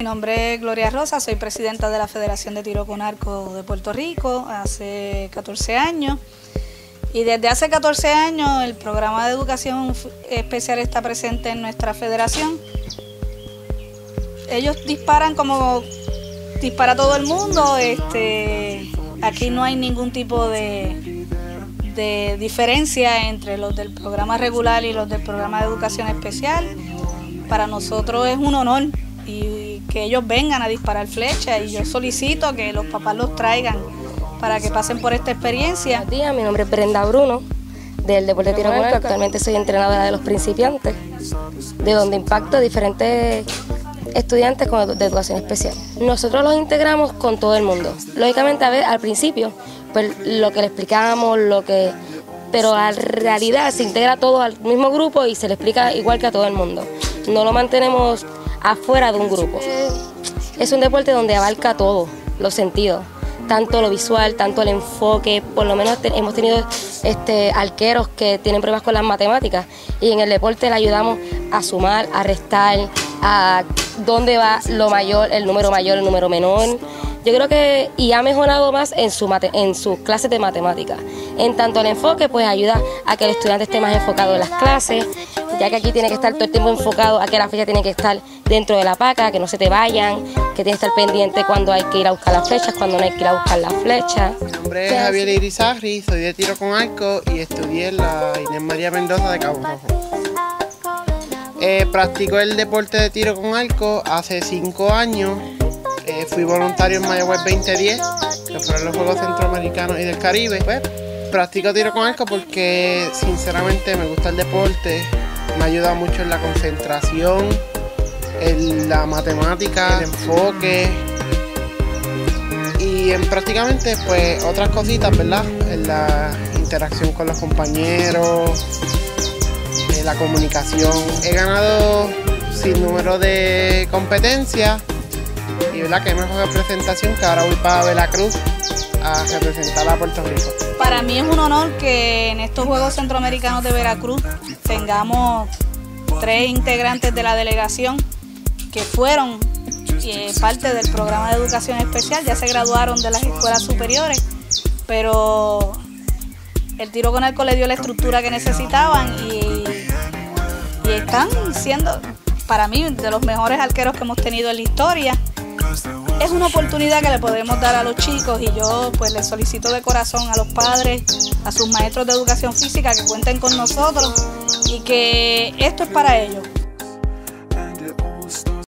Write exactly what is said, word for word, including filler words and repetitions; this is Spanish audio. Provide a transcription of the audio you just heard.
Mi nombre es Gloria Rosa, soy presidenta de la Federación de Tiro con Arco de Puerto Rico hace catorce años. Y desde hace catorce años el programa de educación especial está presente en nuestra federación. Ellos disparan como dispara todo el mundo. Este, aquí no hay ningún tipo de, de diferencia entre los del programa regular y los del programa de educación especial. Para nosotros es un honor y que ellos vengan a disparar flechas, y yo solicito que los papás los traigan para que pasen por esta experiencia. Buenos días, mi nombre es Brenda Bruno, del Deporte de Tiro con Arco. Actualmente soy entrenadora de los principiantes, de donde impacto a diferentes estudiantes de educación especial. Nosotros los integramos con todo el mundo. Lógicamente, a ver, al principio, pues lo que le explicamos, lo que, pero en realidad se integra todo al mismo grupo y se le explica igual que a todo el mundo. No lo mantenemos afuera de un grupo. Es un deporte donde abarca todo, los sentidos, tanto lo visual, tanto el enfoque. Por lo menos te, hemos tenido este, arqueros que tienen problemas con las matemáticas, y en el deporte le ayudamos a sumar, a restar, a dónde va lo mayor, el número mayor, el número menor. Yo creo que y ha mejorado más en, su mate, en sus clases de matemáticas. En tanto el enfoque, pues ayuda a que el estudiante esté más enfocado en las clases, ya que aquí tiene que estar todo el tiempo enfocado a que la flecha tiene que estar dentro de la paca, que no se te vayan, que tiene que estar pendiente cuando hay que ir a buscar las flechas, cuando no hay que ir a buscar las flechas. Mi nombre es Javier Irizarry, soy de Tiro con Arco y estudié en la Inés María Mendoza de Cabo Rojo. Eh, practico el deporte de tiro con arco hace cinco años. Eh, fui voluntario en Mayagüez veinte diez, que fueron los Juegos Centroamericanos y del Caribe. Pues, practico tiro con arco porque sinceramente me gusta el deporte, me ayuda mucho en la concentración, en la matemática, el enfoque y en prácticamente pues otras cositas, ¿verdad? En la interacción con los compañeros, en la comunicación. He ganado sin número de competencias. Y verdad que mejor representación, que ahora voy para Veracruz a representar a Puerto Rico. Para mí es un honor que en estos Juegos Centroamericanos de Veracruz tengamos tres integrantes de la delegación que fueron eh, parte del programa de educación especial. Ya se graduaron de las escuelas superiores, pero el tiro con arco le dio la estructura que necesitaban y, y están siendo, para mí, de los mejores arqueros que hemos tenido en la historia. Es una oportunidad que le podemos dar a los chicos, y yo pues les solicito de corazón a los padres, a sus maestros de educación física, que cuenten con nosotros y que esto es para ellos.